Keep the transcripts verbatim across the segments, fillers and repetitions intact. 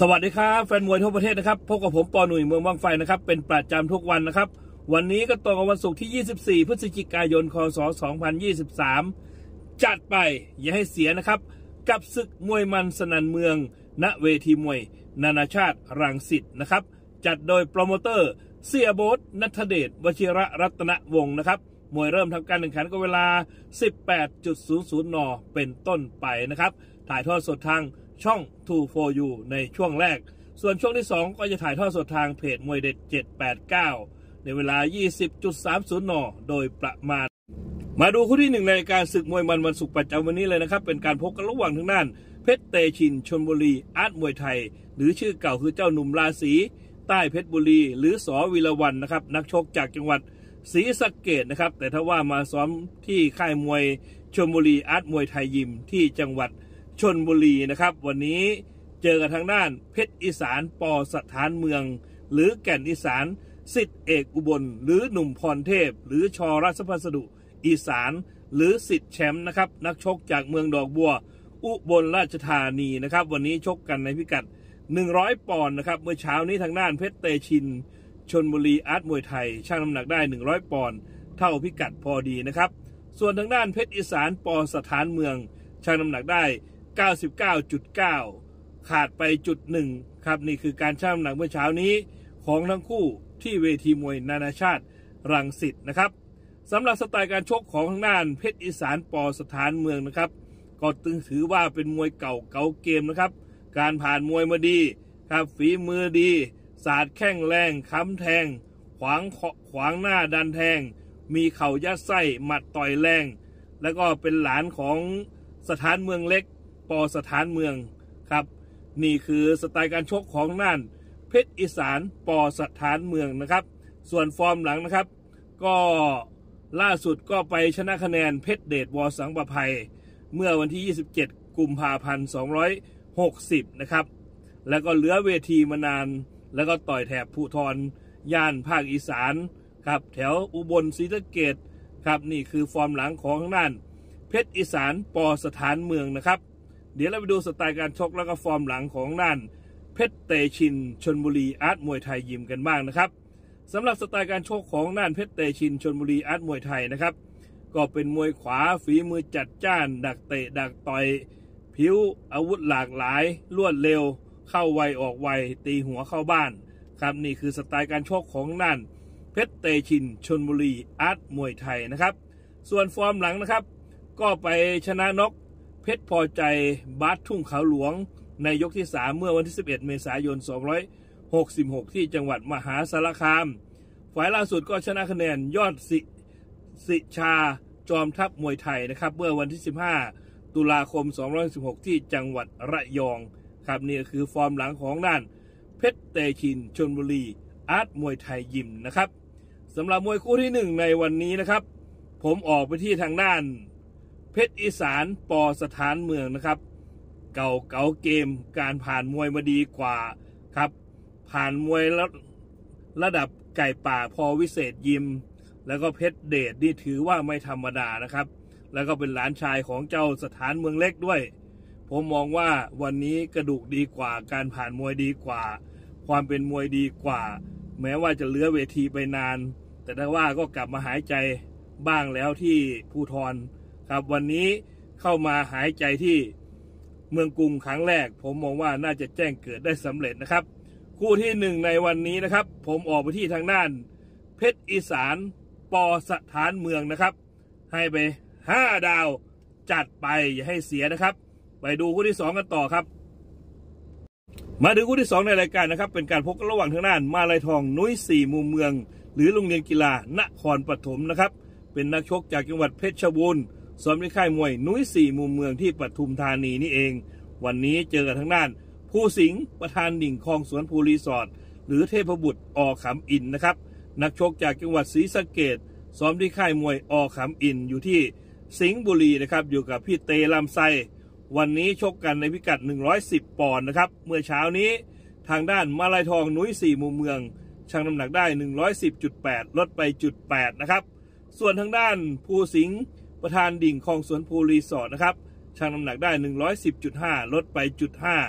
สวัสดีครับแฟนมวยทั่วประเทศนะครับพบกับผมปอหนุ่ยเมืองบางไฟนะครับเป็นประจำทุกวันนะครับวันนี้ก็ตรงกับวันศุกร์ที่ยี่สิบสี่พฤศจิกายนคศสองพันยี่สิบสามจัดไปอย่าให้เสียนะครับกับศึกมวยมันสนั่นเมืองณเวทีมวยนานาชาติรังสิตนะครับจัดโดยโปรโมเตอร์เสียโบ๊ทณัฐเดชวชิระรัตนวงศ์นะครับมวยเริ่มทำการแข่งขันก็เวลา สิบแปดนาฬิกา นเป็นต้นไปนะครับถ่ายทอดสดทางช่อง ทู โฟร์ ยู ในช่วงแรกส่วนช่วงที่สองก็จะถ่ายทอดสดทางเพจมวยเด็ดเจ็ดแปดเก้าในเวลา ยี่สิบนาฬิกา สามสิบ นโดยประมาณมาดูคู่ที่หนึ่งในการศึกมวยมันวันศุกร์ประจำวันนี้เลยนะครับเป็นการพบกันระหว่างทางด้านเพชรเตชินชลบุรีอาร์ตมวยไทยหรือชื่อเก่าคือเจ้าหนุ่มราศีใต้เพชรบุรีหรือสอวีรวรรณนะครับนักชกจากจังหวัดศรีสะเกษนะครับแต่ถ้าว่ามาซ้อมที่ค่ายมวยชลบุรีอาร์ตมวยไทยยิมที่จังหวัดชลบุรีนะครับวันนี้เจอกันทางด้านเพชรอีสานป.สถานเมืองหรือแก่นอีสานสิทธิเอกอุบลหรือหนุ่มพรเทพหรือชราชพัสดุอีสานหรือสิทธิแชมป์นะครับนักชกจากเมืองดอกบัวอุบลราชธานีนะครับวันนี้ชกกันในพิกัดหนึ่งร้อยปอนด์นะครับเมื่อเช้านี้ทางด้านเพชรเตชินชลบุรีอาร์ตมวยไทยชั่งน้ำหนักได้หนึ่งร้อยปอนด์เท่าพิกัดพอดีนะครับส่วนทางด้านเพชรอีสานป.สถานเมืองชั่งน้ำหนักได้เก้าสิบเก้าจุดเก้า ขาดไปจุดหนึ่งครับนี่คือการชั่งน้ำหนักเมื่อเช้านี้ของทั้งคู่ที่เวทีมวยนานาชาติรังสิตนะครับสำหรับสไตล์การชกของทางด้านเพชรอีสานป.สถานเมืองนะครับก็ตึงถือว่าเป็นมวยเก่าเก่าเกมนะครับการผ่านมวยมาดีครับฝีมือดีศาสตร์แข้งแรงค้ำแทงขวางขวางหน้าดันแทงมีเข่ายัดไส้หมัดต่อยแรงแล้วก็เป็นหลานของสถานเมืองเล็กป.สถานเมืองครับนี่คือสไตล์การชกของน่านเพชรอีสานป.สถานเมืองนะครับส่วนฟอร์มหลังนะครับก็ล่าสุดก็ไปชนะคะแนนเพชรเดชวสังประภัยเมื่อวันที่ยี่สิบเจ็ดกุมภาพันธ์สองร้อยหกสิบนะครับแล้วก็เหลือเวทีมานานแล้วก็ต่อยแถบภูธรย่านภาคอีสานครับแถวอุบลศรีสะเกษครับนี่คือฟอร์มหลังของทางด้านเพชรอีสานป.สถานเมืองนะครับเดี๋ยวเราไปดูสไตล์การชกแล้วก็ฟอร์มหลังของด้านเพชรเตชินชลบุรีอาร์ตมวยไทยยิมกันบ้างนะครับสำหรับสไตล์การชกของด้านเพชรเตชินชลบุรีอาร์ตมวยไทยนะครับก็เป็นมวยขวาฝีมือจัดจ้านดักเตะดักต่อยผิวอาวุธหลากหลายรวดเร็วเข้าไวออกไวตีหัวเข้าบ้านครับนี่คือสไตล์การชกของด้านเพชรเตชินชลบุรีอาร์ตมวยไทยนะครับส่วนฟอร์มหลังนะครับก็ไปชนะน็อกเพชรพอใจบาสทุ่งขาวหลวงในยกที่สามเมื่อวันที่สิบเอ็ดเมษายนสองร้อยหกสิบหกที่จังหวัดมหาสารคามฝ่ายล่าสุดก็ชนะคะแนนยอดสิสิชาจอมทัพมวยไทยนะครับเมื่อวันที่สิบห้าตุลาคมสองร้อยสิบหกที่จังหวัดระยองครับนี่คือฟอร์มหลังของด้านเพชรเตชินชลบุรีอาร์ตมวยไทยยิมนะครับสำหรับมวยคู่ที่หนึ่งในวันนี้นะครับผมออกไปที่ทางด้านเพชรอีสานป.สถานเมืองนะครับเก่าเก่าเกมการผ่านมวยมาดีกว่าครับผ่านมวยระระดับไก่ป่าพอวิเศษยิมแล้วก็เพชรเดชนี่ถือว่าไม่ธรรมดานะครับแล้วก็เป็นหลานชายของเจ้าสถานเมืองเล็กด้วยผมมองว่าวันนี้กระดูกดีกว่าการผ่านมวยดีกว่าความเป็นมวยดีกว่าแม้ว่าจะเหลือเวทีไปนานแต่ถ้าว่าก็กลับมาหายใจบ้างแล้วที่ภูธรครับวันนี้เข้ามาหายใจที่เมืองกรุงครั้งแรกผมมองว่าน่าจะแจ้งเกิดได้สำเร็จนะครับคู่ที่หนึ่งในวันนี้นะครับผมออกไปที่ทางด้านเพชรอีสานป.สถานเมืองนะครับให้ไปห้าดาวจัดไปอย่าให้เสียนะครับไปดูคู่ที่สองกันต่อครับมาดูคู่ที่สองในรายการนะครับเป็นการพบกันระหว่างทางด้านมาลัยทองนุ้ยสี่มุมเมืองหรือโรงเรียนกีฬานครปฐมนะครับเป็นนักชกจากจังหวัดเพชรบูรณ์ซ้อมที่ค่ายมวยนุ้ยสี่มุมเมืองที่ปทุมธานีนี่เองวันนี้เจอกันทางด้านผู้สิงห์ประธานดิ่งคลองสวนภูรีสอร์ทหรือเทพบุตรอขำอินนะครับนักชกจากจังหวัดศรีสะเกษซ้อมที่ค่ายมวยอขำอินอยู่ที่สิงห์บุรีนะครับอยู่กับพี่เตลำไซวันนี้ชกกันในพิกัดหนึ่งร้อยสิบปอนด์นะครับเมื่อเช้านี้ทางด้านมาลัยทองนุ้ยสี่มุมเมืองชั่งน้ำหนักได้ หนึ่งร้อยสิบจุดแปด ลดไปจุดแปดนะครับส่วนทางด้านผู้สิงห์ประธานดิ่งคลองสวนภูรีสอร์ทนะครับชั่งน้ำหนักได้ หนึ่งร้อยสิบจุดห้า ลดไปจุดห้า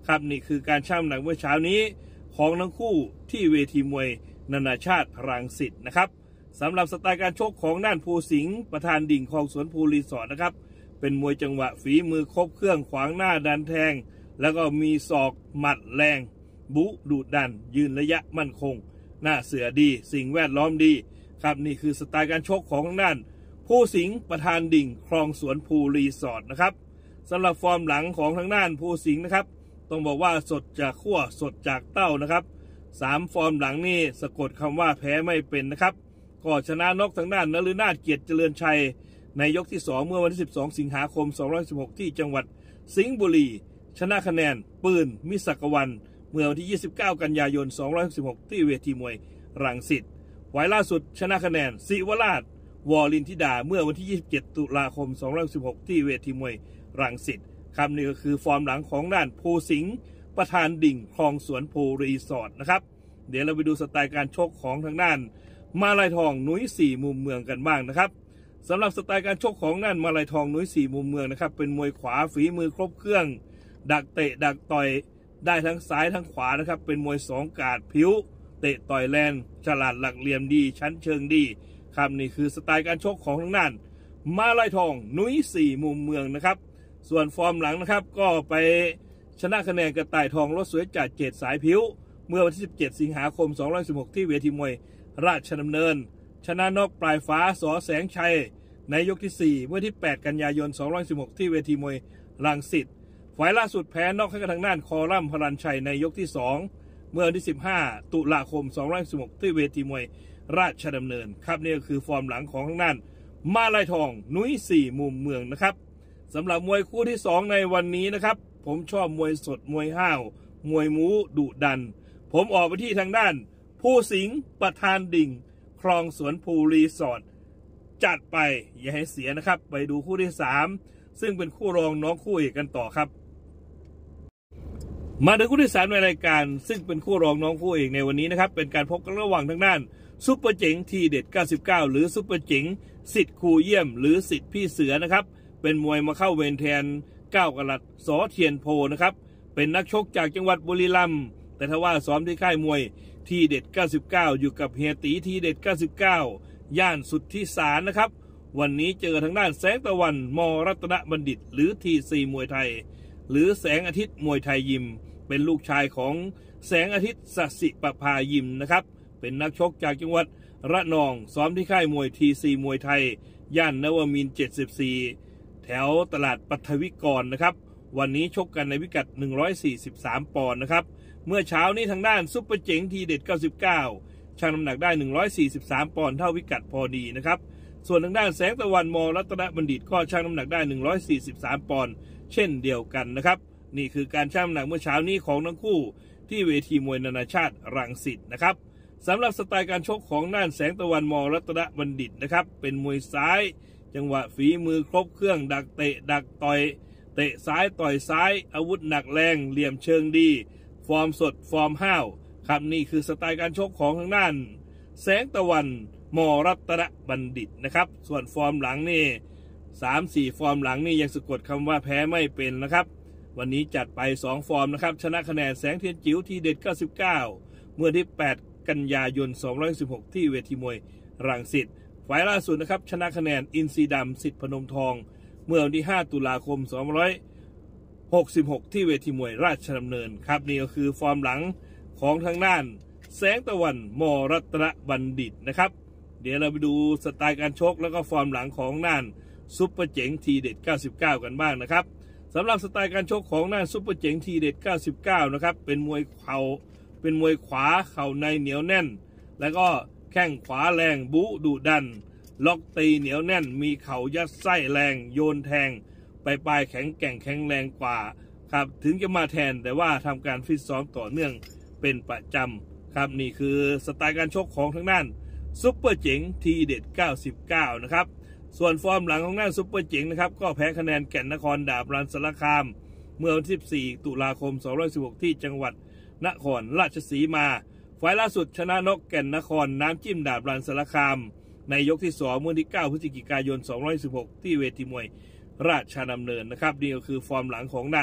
ครับนี่คือการชั่งน้ำหนักเมื่อเช้านี้ของทั้งคู่ที่เวทีมวยนานาชาติรังสิตนะครับสำหรับสไตล์การชกของด้านภูสิงห์ประธานดิ่งคลองสวนภูรีสอร์ทนะครับเป็นมวยจังหวะฝีมือครบเครื่องขวางหน้าดันแทงแล้วก็มีศอกหมัดแรงบุดุดันยืนระยะมั่นคงหน้าเสือดีสิ่งแวดล้อมดีครับนี่คือสไตล์การชกของทางด้านภูสิงห์ประธานดิ่งคลองสวนภูรีสอร์ทนะครับสำหรับฟอร์มหลังของทางด้านภูสิงห์นะครับต้องบอกว่าสดจากขั้วสดจากเต้านะครับสามฟอร์มหลังนี่สะกดคำว่าแพ้ไม่เป็นนะครับก็ชนะน็อกทางด้านนฤนาถเกียรติเจริญชัยในยกที่สองเมื่อวันที่สิบสองสิงหาคมสองพันสิบหกที่จังหวัดสิงห์บุรีชนะคะแนนปืนมิศักวันเมื่อวันที่ยี่สิบเก้ากันยายนสองพันสิบหกที่เวทีมวยรังสิตไฟล์ล่าสุดชนะคะแนนศิวราชวอลินทิดาเมื่อวันที่ยี่สิบเจ็ดตุลาคมสองพันสิบหกที่เวทีมวยรังสิตครับนี่ก็คือฟอร์มหลังของด้านภูสิงห์ประธานดิ่งคลองสวนภูรีสอร์ทนะครับเดี๋ยวเราไปดูสไตล์การชกของทางด้านมาลายทองนุ้ยสี่มุมเมืองกันบ้างนะครับสำหรับสไตล์การชกของด้านมาลายทองนุ้ยสี่มุมเมืองนะครับเป็นมวยขวาฝีมือครบเครื่องดักเตะดักต่อยได้ทั้งซ้ายทั้งขวานะครับเป็นมวยสองกาดผิวเตะต่อยแรงฉลาดหลักเหลี่ยมดีชั้นเชิงดีครับนี่คือสไตล์การชกของทางด้านมาลายทองนุ้ยสี่มุมเมืองนะครับส่วนฟอร์มหลังนะครับก็ไปชนะคะแนนกระต่ายทองรถสวยจัดเจ็ดสายผิวเมื่อวันที่สิบเจ็ดสิงหาคมสองพันสิบหกที่เวทีมวยราชดำเนินชนะนอกปลายฟ้าสอแสงชัยในยกที่สี่เมื่อที่แปดกันยายนสองพันสิบหกที่เวทีมวยรังสิตฝ่ายล่าสุดแพ้นอกให้กับทางด้านคอรัมพลันชัยในยกที่สองเมื่อวันที่สิบห้าตุลาคมสองพันสิบหกที่เวทีมวยราชดำเนินครับนี่ก็คือฟอร์มหลังของทางด้านมาลายทองนุ้ยสี่มุมเมืองนะครับสำหรับมวยคู่ที่สองในวันนี้นะครับผมชอบมวยสดมวยห้าวมวยมูดุดันผมออกไปที่ทางด้านภูสิงห์ประธานดิ่งคลองสวนภูรีสอร์ทจัดไปอย่าให้เสียนะครับไปดูคู่ที่สามซึ่งเป็นคู่รองน้องคู่เอกกันต่อครับมาถึงคู่ที่สามในรายการซึ่งเป็นคู่รองน้องคู่เอกในวันนี้นะครับเป็นการพบกันระหว่างทางด้านซุปเปอร์เจ๋งทีเด็ดเก้าสิบเก้าหรือซุปเปอร์เจ๋งสิทธิ์ครูเยี่ยมหรือสิทธิ์พี่เสือนะครับเป็นมวยมาเข้าเวรแทนเก้ากะรัตสอเทียนโพนะครับเป็นนักชกจากจังหวัดบุรีรัมย์แต่ถ้าว่าซ้อมที่ค่ายมวยทีเด็ดเก้าสิบเก้าอยู่กับเฮียตีทีเด็ดเก้าสิบเก้าย่านสุทธิสารนะครับวันนี้เจอทางด้านแสงตะวันมรัตนบัณฑิตหรือทีซีมวยไทยหรือแสงอาทิตย์มวยไทยยิมเป็นลูกชายของแสงอาทิตย์สสิประภายิมนะครับเป็นนักชกจากจังหวัดระนองซ้อมที่ค่ายมวยทีซีมวยไทยย่านนวมินทร์เจ็ดสิบสี่แถวตลาดปัทวิกรนะครับวันนี้ชกกันในพิกัดหนึ่งร้อยสี่สิบสามปอนด์นะครับเมื่อเช้านี้ทางด้านซุปเปอร์เจ๋งทีเด็ดเก้าสิบเก้าชั่งน้ำหนักได้หนึ่งร้อยสี่สิบสามปอนด์เท่าพิกัดพอดีนะครับส่วนทางด้านแสงตะวันมรัตนบัณฑิตก็ชั่งน้ำหนักได้หนึ่งร้อยสี่สิบสามปอนด์เช่นเดียวกันนะครับนี่คือการชั่งน้ำหนักเมื่อเช้านี้ของทั้งคู่ที่เวทีมวยนานาชาติรังสิตนะครับสำหรับสไตล์การชกของด้านแสงตะวันมรัตนบัณฑิตนะครับเป็นมวยซ้ายจังหวะฝีมือครบเครื่องดักเตะดักต่อยเตะซ้ายต่อยซ้ายอาวุธหนักแรงเหลี่ยมเชิงดีฟอร์มสดฟอร์มห้าวครับนี่คือสไตล์การชกของทางด้านแสงตะวันมรัตนบัณฑิตนะครับส่วนฟอร์มหลังนี่สามสี่ฟอร์มหลังนี่ยังสะกดคำว่าแพ้ไม่เป็นนะครับวันนี้จัดไปสองฟอร์มนะครับชนะคะแนนแสงเทียนจิ๋วทีเด็ดเก้าสิบเก้าเมื่อที่แปดกันยายนสองพันสิบหกที่เวทีมวยรังสิตฝ่ายล่าสุดนะครับชนะคะแนนอินทรีดำสิทธิ์พนมทองเมื่อวันที่ห้าตุลาคมสองพันหกสิบหกที่เวทีมวยราชดำเนินครับนี่ก็คือฟอร์มหลังของทางด้านแสงตะวันมรัตนบัณฑิตนะครับเดี๋ยวเราไปดูสไตล์การชกแล้วก็ฟอร์มหลังของด้านซุปเปอร์เจ๋งทีเด็ดเก้าสิบเก้ากันบ้างนะครับสำหรับสไตล์การชกของด้านซุปเปอร์เจ๋งทีเด็ดเก้าสิบเก้านะครับเป็นมวยเข่าเป็นมวยขวาเข่าในเหนียวแน่นแล้วก็แข้งขวาแรงบุดุดันล็อกตีเหนียวแน่นมีเข่ายัดไส้แรงโยนแทงไปปลายแข็งแกร่งแข็งแรงกว่าครับถึงจะมาแทนแต่ว่าทำการฟิตซ้อมต่อเนื่องเป็นประจำครับนี่คือสไตล์การชกของทางด้านซุปเปอร์เจ๋งทีเด็ดเก้าสิบเก้านะครับส่วนฟอร์มหลังของด้านซุปเปอร์เจ๋งนะครับก็แพ้คะแนนแก่นนครดาบรันสารคามเมื่อวันที่สิบสี่ตุลาคมสองพันสิบหกที่จังหวัดนครราชสีมาฝ่ายล่าสุดชนะนกแก่นนครน้ำจิ้มดาบรันสารคามในยกที่สองเมื่อที่เก้าพฤศจิกายนสองพันสิบหกที่เวทีมวยราชดำเนินนะครับนี่ก็คือฟอร์มหลังของด้าน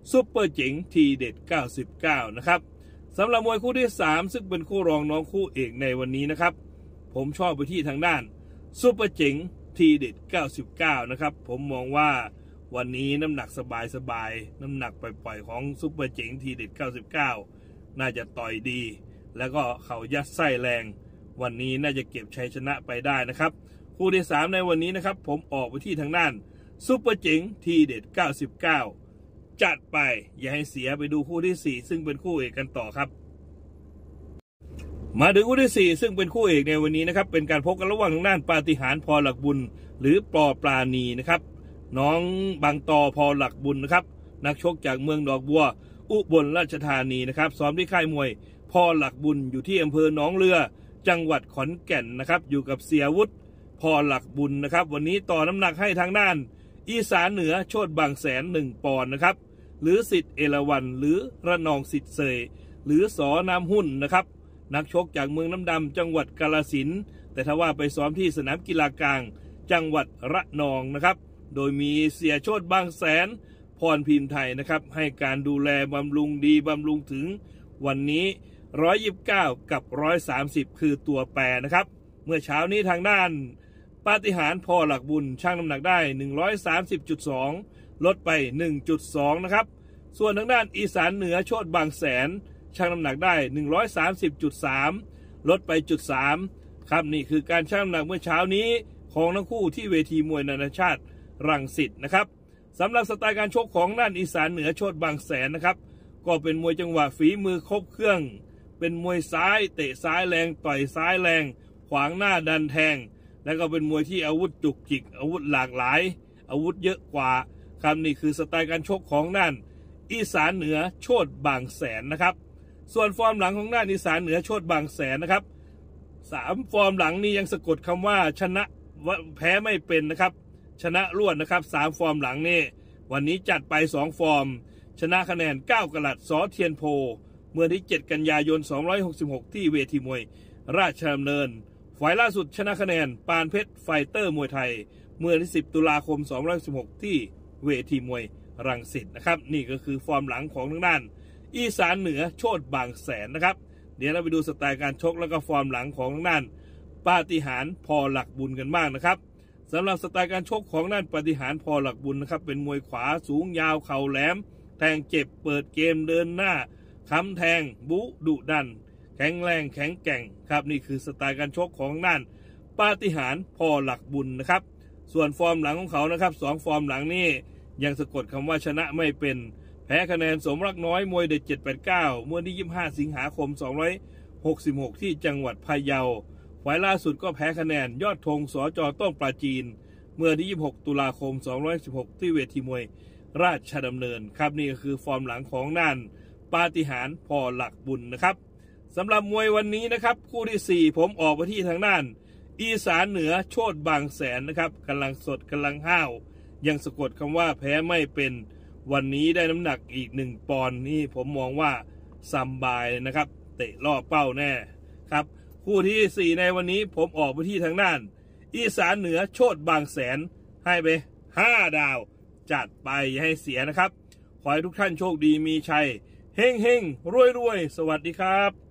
ซุปเปอร์เจ๋งทีเด็ดเก้าสิบเก้านะครับสำหรับมวยคู่ที่สามซึ่งเป็นคู่รองน้องคู่เอกในวันนี้นะครับผมชอบไปที่ทางด้านซุปเปอร์เจ๋งทีเด็ดเก้าสิบเก้านะครับผมมองว่าวันนี้น้ำหนักสบายๆน้ำหนักปล่อยๆของซุปเปอร์เจ๋งทีเด็ดเก้าสิบเก้าน่าจะต่อยดีแล้วก็เข่ายัดไส้แรงวันนี้น่าจะเก็บชัยชนะไปได้นะครับคู่ที่สามในวันนี้นะครับผมออกไปที่ทางด้านซุปเปอร์เจ๋งทีเด็ดเก้าสิบเก้าจัดไปอย่าให้เสียไปดูคู่ที่สี่ซึ่งเป็นคู่เอกกันต่อครับมาถึงคู่ที่สี่ซึ่งเป็นคู่เอกในวันนี้นะครับเป็นการพบกันระหว่างทางด้านปาฏิหาริย์พอหลักบุญหรือปอปราณีนะครับน้องบางตอพอหลักบุญนะครับนักชกจากเมืองดอกบัวอุบลราชธานีนะครับซ้อมที่ค่ายมวยพอหลักบุญอยู่ที่อำเภอหนองเรือจังหวัดขอนแก่นนะครับอยู่กับเสียวุฒิพอหลักบุญนะครับวันนี้ต่อน้ำหนักให้ทางด้านอีสานเหนือโชติบางแสนหนึ่งปอนด์นะครับหรือสิทธิ์เอราวัณหรือระนองสิทธิ์เสยหรือสอน้ำหุ้นนะครับนักชกจากเมืองน้ำดำจังหวัดกาฬสินธุ์แต่ถ้าว่าไปซ้อมที่สนามกีฬากลางจังหวัดระนองนะครับโดยมีเสียโชติบางแสนพรพิมพ์ไทยนะครับให้การดูแลบำรุงดีบำรุงถึงวันนี้หนึ่งร้อยยี่สิบเก้ากับหนึ่งร้อยสามสิบคือตัวแปรนะครับเมื่อเช้านี้ทางด้านปาฏิหาริย์พอหลักบุญชั่งน้ำหนักได้ หนึ่งร้อยสามสิบจุดสอง ลดไป หนึ่งจุดสอง นะครับส่วนทางด้านอีสานเหนือโชติบางแสนชั่งน้ำหนักได้ หนึ่งร้อยสามสิบจุดสาม ลดไป จุดสาม ครับนี่คือการชั่งน้ำหนักเมื่อเช้านี้ของทั้งคู่ที่เวทีมวยนานาชาติรังสิตนะครับสำหรับสไตล์การชกของด้านอีสานเหนือโชติบางแสนนะครับก็เป็นมวยจังหวะฝีมือครบเครื่องเป็นมวยซ้ายเตะซ้ายแรงต่อยซ้ายแรงขวางหน้าดันแทงแล้วก็เป็นมวยที่อาวุธจุกจิกอาวุธหลากหลายอาวุธเยอะกว่าครับนี่คือสไตล์การชกของด้านอีสานเหนือโชติบางแสนนะครับส่วนฟอร์มหลังของด้านอีสานเหนือโชติบางแสนนะครับสามฟอร์มหลังนี้ยังสะกดคำว่าชนะแพ้ไม่เป็นนะครับชนะรวดนะครับสามฟอร์มหลังนี่วันนี้จัดไปสองฟอร์มชนะคะแนนเก้ากลัดสอเทียนโพเมื่อที่เจ็ดกันยายนสองร้อยหกสิบหกที่เวทีมวยราชดำเนินฝ่ายล่าสุดชนะคะแนนปานเพชรไฟเตอร์มวยไทยเมื่อที่สิบตุลาคมสองร้อยสิบหกที่เวทีมวยรังสิตนะครับนี่ก็คือฟอร์มหลังของทางด้านอีสานเหนือโชติบางแสนนะครับเดี๋ยวเราไปดูสไตล์การชกแล้วก็ฟอร์มหลังของทางด้านปาฏิหาริย์พอหลักบุญกันบ้างนะครับสำหรับสไตล์การชกของด้านปาฏิหาริย์พอหลักบุญนะครับเป็นมวยขวาสูงยาวเข่าแหลมแทงเจ็บเปิดเกมเดินหน้าค้ำแทงบุดุดันแข็งแรงแข็งแกร่งครับนี่คือสไตล์การชกของด้านปาฏิหาริย์พอหลักบุญนะครับส่วนฟอร์มหลังของเขานะครับสองฟอร์มหลังนี่ยังสะกดคำว่าชนะไม่เป็นแพ้คะแนนสมรักน้อยมวยเด็ดเจ็ดแปดเก้าเมื่อที่ยี่สิบห้าสิงหาคมสองร้อยหกสิบหกที่จังหวัดพะเยาฝ่ายล่าสุดก็แพ้คะแนนยอดธงสจต้นปราจีนเมื่อที่ยี่สิบหกตุลาคมสองร้อยสิบหกที่เวทีมวยราชดำเนินครับนี่ก็คือฟอร์มหลังของด้านปาฏิหาริย์พอหลักบุญนะครับสำหรับมวยวันนี้นะครับคู่ที่สี่ผมออกไปที่ทางด้านอีสานเหนือโชติบางแสนนะครับกำลังสดกำลังห้าวยังสะกดคำว่าแพ้ไม่เป็นวันนี้ได้น้ำหนักอีกหนึ่งปอนด์นี่ผมมองว่าซัมบายนะครับเตะล่อเป้าแน่ครับคู่ที่สี่ในวันนี้ผมออกไปที่ทางด้านอีสานเหนือโชติบางแสนให้ไปห้าดาวจัดไปอย่าให้เสียนะครับขอให้ทุกท่านโชคดีมีชัยเฮงเฮงรวยรวยสวัสดีครับ